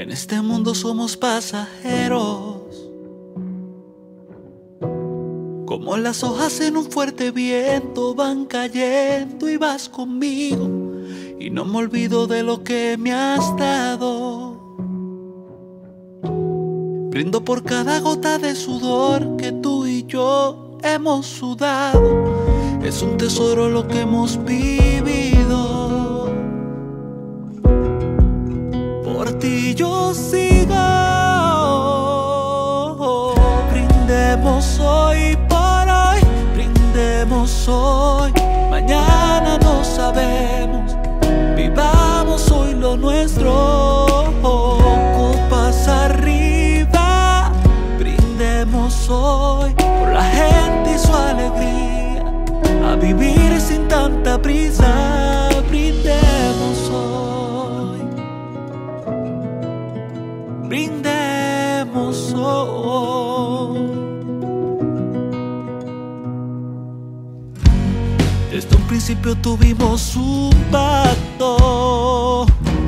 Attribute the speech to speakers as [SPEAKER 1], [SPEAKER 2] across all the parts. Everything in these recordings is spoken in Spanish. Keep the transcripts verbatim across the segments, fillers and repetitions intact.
[SPEAKER 1] En este mundo somos pasajeros, como las hojas en un fuerte viento van cayendo y vas conmigo, y no me olvido de lo que me has dado. Brindo por cada gota de sudor que tú y yo hemos sudado. Es un tesoro lo que hemos vivido. Por ti yo sigo. Brindemos hoy por hoy, brindemos hoy. Mañana no sabemos. Vivamos hoy lo nuestro. Copas arriba, brindemos hoy por la gente y su alegría. A vivir sin tanta prisa, brindemos hoy. Brindemos hoy. Desde un principio tuvimos un pacto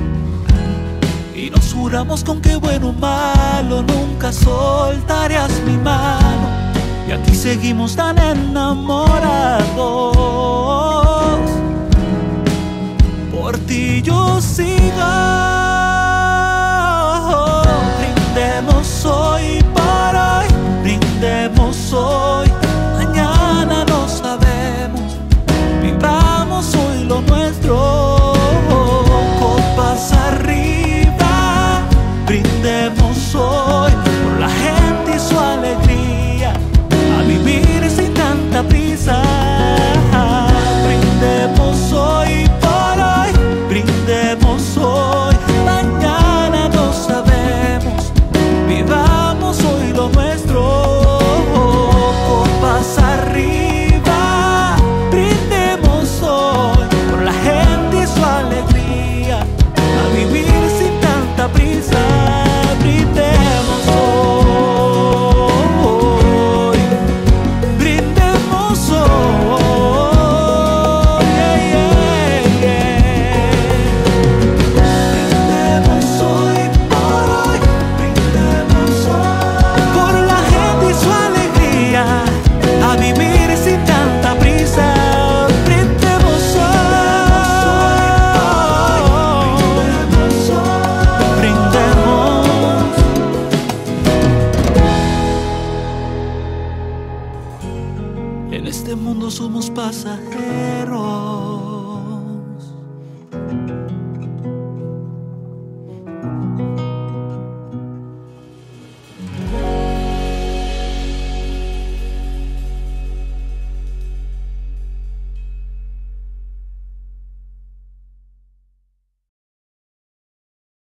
[SPEAKER 1] y nos juramos con que bueno o malo nunca soltarías mi mano. Y aquí seguimos tan enamorados. Por ti yo sigo. Brindemos hoy por hoy, brindemos hoy. Mañana no sabemos. Vivamos hoy lo nuestro. Copas arriba, brindemos hoy por la gente y su alegría. A vivir sin tanta prisa. Brindemos hoy por hoy, brindemos hoy. Mañana no sabemos. Vivamos hoy lo nuestro. Copas arriba, brindemos hoy por la gente y su alegría. A vivir sin tanta prisa. Brindemos hoy, brindemos hoy, yeah, yeah, yeah. Brindemos hoy por hoy, brindemos hoy por la gente y su alegría. A vivir sin tanta prisa. Brindemos hoy, brindemos hoy, brindemos. En este mundo somos pasajeros.